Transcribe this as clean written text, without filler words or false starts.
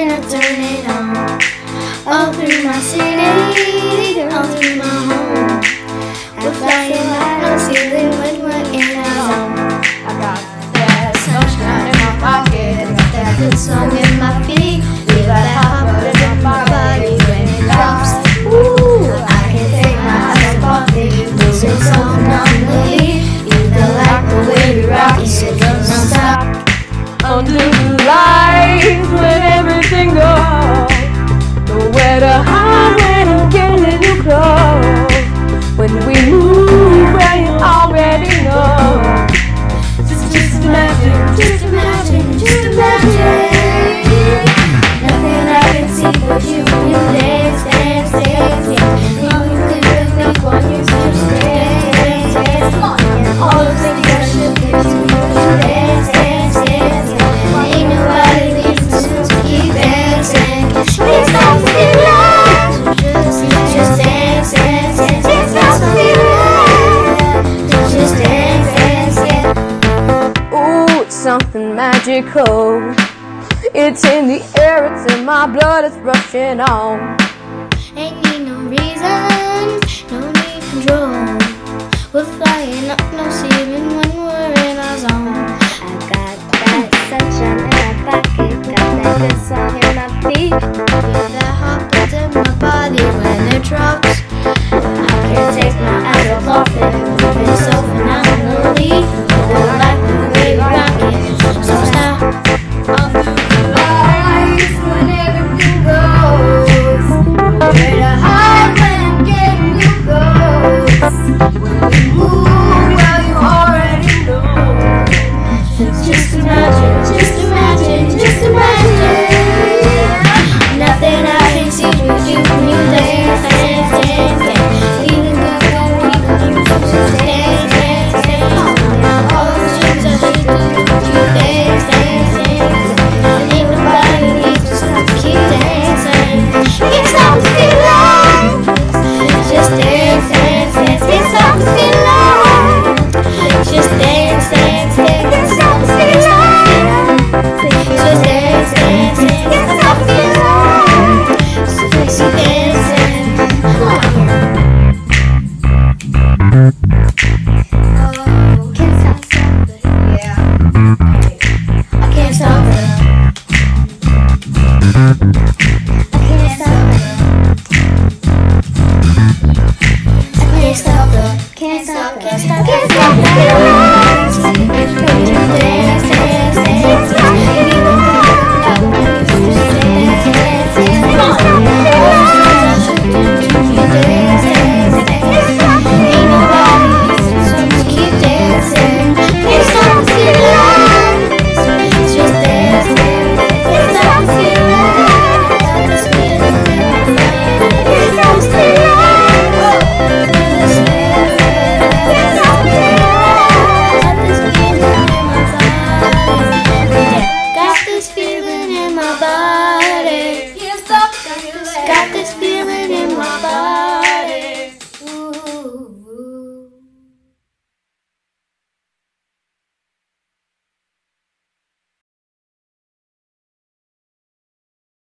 and I turn it on. All through my city, all through my home. We're flying high, no ceiling when we're in our zone. I got that sunshine in my pocket, I got that good song in my feet. Feel that hot blood in my body when it drops. Ooh, I can't take my eyes off it. Losing something on the lead. You don't like the way we rock it, so don't stop. Under the lights when everything goes, nowhere to hide when I'm getting you close. When we move, well, you already know. Just imagine, Just imagine, just imagine. Nothing I can see but you when you dance, dance, dance, dance. All you can think while you just dance, dance, dance. All the things I should give to you when you dance, dance, dance, dance. Ain't nobody leaves us to keep dancing. Please stop the feeling. Just dance, dance, dance. Please stop the feeling. Just dance, dance, dance. ooh, it's something magical. It's in the air, it's in my blood, it's rushing on. Ain't need no reason, no need control. We're flying up, no ceiling when we're in our zone. I got that sunshine in my pocket, got that good song in my feet.